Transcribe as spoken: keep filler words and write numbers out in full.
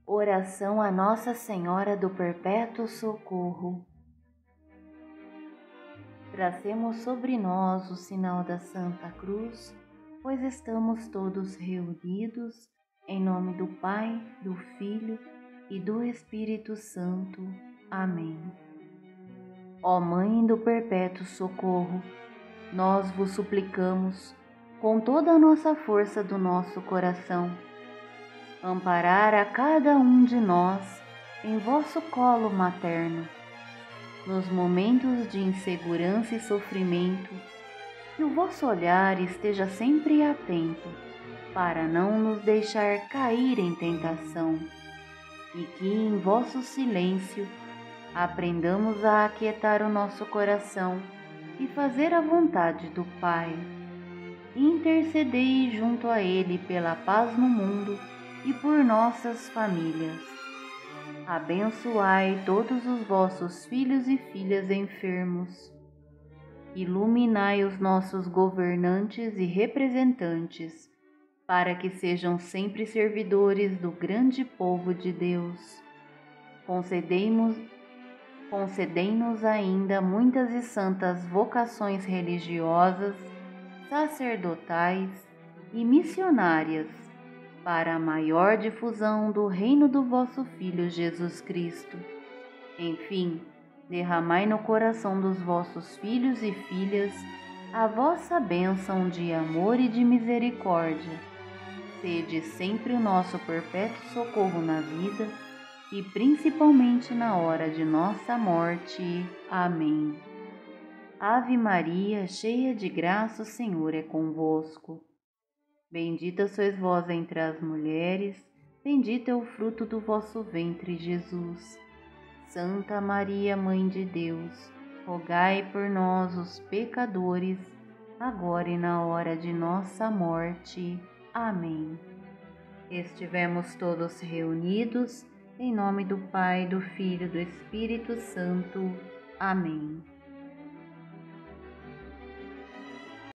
Oração a Nossa Senhora do Perpétuo Socorro. Tracemos sobre nós o sinal da Santa Cruz, pois estamos todos reunidos em nome do Pai, do Filho e do Espírito Santo. Amém. Ó Mãe do Perpétuo Socorro, nós vos suplicamos, com toda a nossa força do nosso coração, amparar a cada um de nós em vosso colo materno, nos momentos de insegurança e sofrimento, que o vosso olhar esteja sempre atento, para não nos deixar cair em tentação, e que em vosso silêncio aprendamos a aquietar o nosso coração e fazer a vontade do Pai. Intercedei junto a Ele pela paz no mundo e por nossas famílias. Abençoai todos os vossos filhos e filhas enfermos. Iluminai os nossos governantes e representantes, para que sejam sempre servidores do grande povo de Deus. Concedei-nos, concedei-nos ainda muitas e santas vocações religiosas, sacerdotais e missionárias, para a maior difusão do reino do vosso Filho Jesus Cristo. Enfim, derramai no coração dos vossos filhos e filhas a vossa bênção de amor e de misericórdia. Sede sempre o nosso perpétuo socorro na vida e principalmente na hora de nossa morte. Amém. Ave Maria, cheia de graça, o Senhor é convosco. Bendita sois vós entre as mulheres, bendito é o fruto do vosso ventre, Jesus. Santa Maria, Mãe de Deus, rogai por nós, os pecadores, agora e na hora de nossa morte. Amém. Estivemos todos reunidos, em nome do Pai, do Filho e do Espírito Santo. Amém.